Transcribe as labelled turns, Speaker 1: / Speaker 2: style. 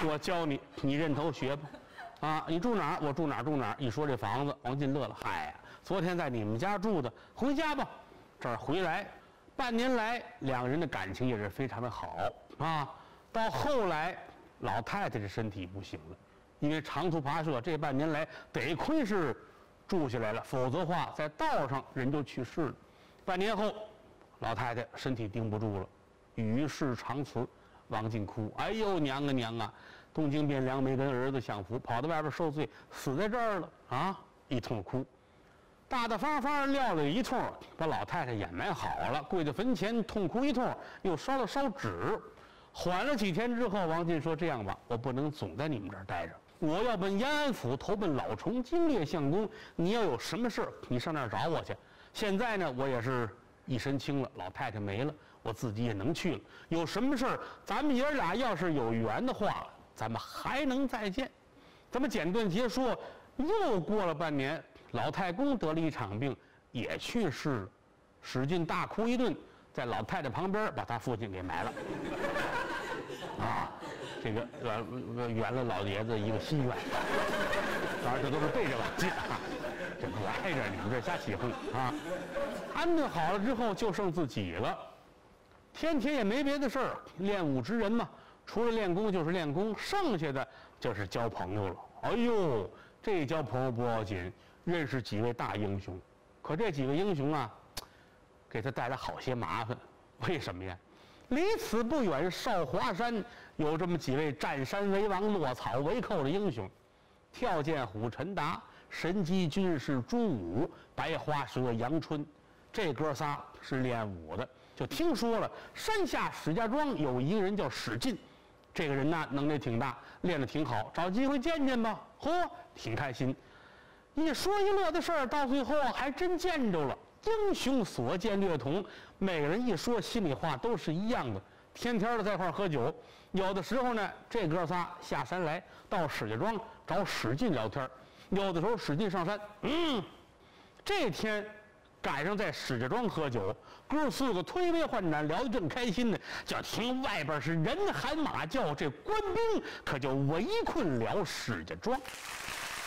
Speaker 1: 我教你，你认头学吧。啊，你住哪儿？我住哪儿住哪儿。一说这房子，王进乐了。嗨呀，昨天在你们家住的，回家吧。这儿回来，半年来两个人的感情也是非常的好啊。到后来，老太太这身体不行了，因为长途跋涉，这半年来得亏是住下来了，否则话在道上人就去世了。半年后，老太太身体顶不住了，与世长辞。王进哭，哎呦娘啊娘啊！东京汴梁没跟儿子享福，跑到外边受罪，死在这儿了啊！一通哭，大大方方撂了一通，把老太太掩埋好了，跪在坟前痛哭一通，又烧了烧纸。缓了几天之后，王进说：“这样吧，我不能总在你们这儿待着，我要奔延安府投奔老崇经略相公。你要有什么事，你上那儿找我去。现在呢，我也是一身轻了，老太太没了。”我自己也能去了，有什么事儿，咱们爷俩要是有缘的话，咱们还能再见。咱们简短截说，又过了半年，老太公得了一场病，也去世了。史进大哭一顿，在老太太旁边把他父亲给埋了。啊，这个圆了老爷子一个心愿。当然，这都是背着往进啊，这不挨着你们这瞎起哄啊。安顿好了之后，就剩自己了。天天也没别的事儿，练武之人嘛，除了练功就是练功，剩下的就是交朋友了。哎呦，这交朋友不要紧，认识几位大英雄，可这几位英雄啊，给他带来好些麻烦。为什么呀？离此不远，少华山有这么几位占山为王、落草为寇的英雄，跳涧虎陈达、神机军士朱武、白花蛇杨春，这哥仨是练武的。就听说了，山下史家庄有一个人叫史进，这个人呢能力挺大，练得挺好，找机会见见吧。嚯，挺开心。一说一乐的事儿，到最后还真见着了。英雄所见略同，每个人一说心里话都是一样的。天天的在一块儿喝酒，有的时候呢，这哥仨下山来到史家庄找史进聊天，有的时候史进上山。这天赶上在史家庄喝酒，哥四个推杯换盏，聊得正开心呢，就听外边是人喊马叫，这官兵可就围困了史家庄。